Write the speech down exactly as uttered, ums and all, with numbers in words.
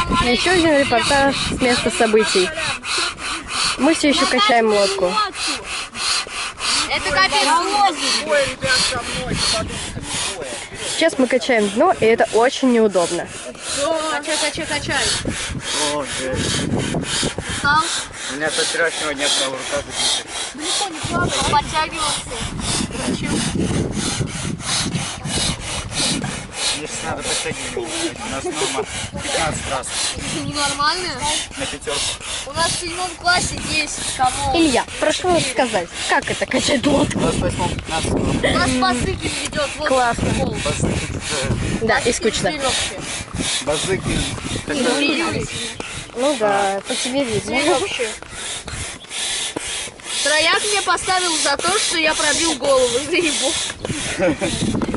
Еще один репортаж с места событий. Мы все еще качаем лодку. Это капец. Сейчас мы качаем дно, и это очень неудобно. Качай, качай, качай. О, жесть. Устал? У меня со вчерашнего дня правая рука забита. Далеко не плавал. Подтягивался. Дрочил. Здесь надо подтягивать. У нас норма пятнадцать раз Ненормально. на пятерку. У нас в седьмом классе десять. Кому? Илья, прошу вас сказать, как это качать лодку? У нас в восьмом пятнадцать. У нас Базыкин ведет. Вот Классно. футбол. Да, и скучно. Базыкин. Ну да, по тебе видно. Вообще. Трояк мне поставил за то, что я пробил голову. Заебу.